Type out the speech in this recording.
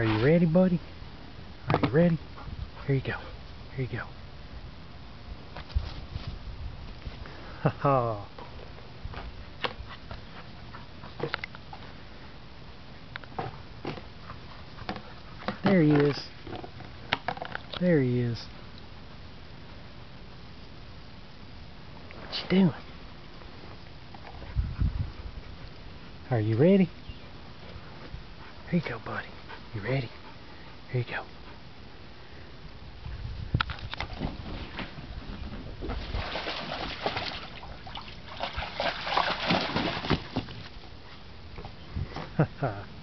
Are you ready, buddy? Are you ready? Here you go. Here you go. Ha ha. There he is. There he is. What you doing? Are you ready? Here you go, buddy. You ready? Here you go. Ha ha.